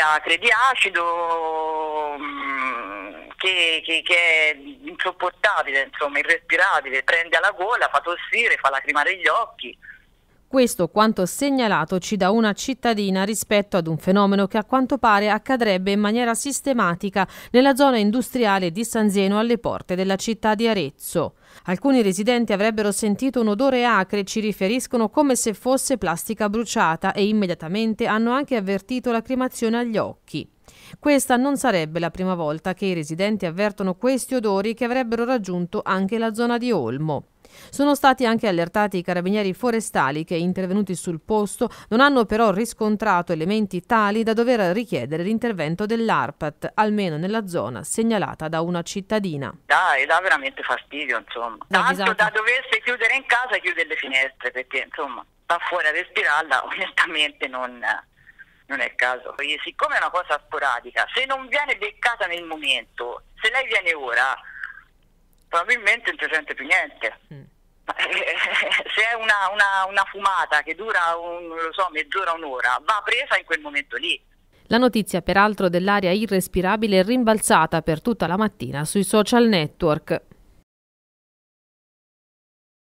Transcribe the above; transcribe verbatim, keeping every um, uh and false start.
acre di acido mh, che, che, che è insopportabile, insomma, irrespirabile, prende alla gola, fa tossire, fa lacrimare gli occhi. Questo quanto segnalatoci da una cittadina rispetto ad un fenomeno che a quanto pare accadrebbe in maniera sistematica nella zona industriale di San Zeno alle porte della città di Arezzo. Alcuni residenti avrebbero sentito un odore acre, ci riferiscono, come se fosse plastica bruciata e immediatamente hanno anche avvertito lacrimazione agli occhi. Questa non sarebbe la prima volta che i residenti avvertono questi odori che avrebbero raggiunto anche la zona di Olmo. Sono stati anche allertati i carabinieri forestali che, intervenuti sul posto, non hanno però riscontrato elementi tali da dover richiedere l'intervento dell'ARPAT, almeno nella zona segnalata da una cittadina. Dai, dà veramente fastidio, insomma. Tanto da doversi chiudere in casa, chiude le finestre, perché insomma, sta fuori a respirarla, onestamente non, non è il caso. E siccome è una cosa sporadica, se non viene beccata nel momento, se lei viene ora, probabilmente non si sente più niente. Mm. Se è una, una, una fumata che dura un, lo so, mezz'ora, un'ora, va presa in quel momento lì. La notizia peraltro dell'aria irrespirabile è rimbalzata per tutta la mattina sui social network.